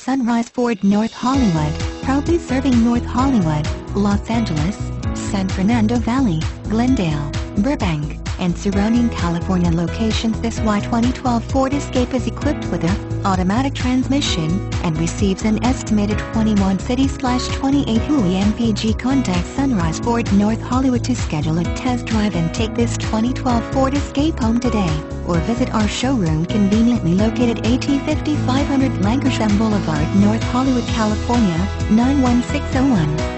Sunrise Ford North Hollywood, proudly serving North Hollywood, Los Angeles, San Fernando Valley, Glendale, Burbank, and surrounding California locations. This Y2012 Ford Escape is equipped with a automatic transmission and receives an estimated 21 city/28 Hui mpg. Contact Sunrise Ford North Hollywood to schedule a test drive and take this 2012 Ford Escape home today, or visit our showroom conveniently located at 5500 Lankershim Boulevard, North Hollywood, California, 91601.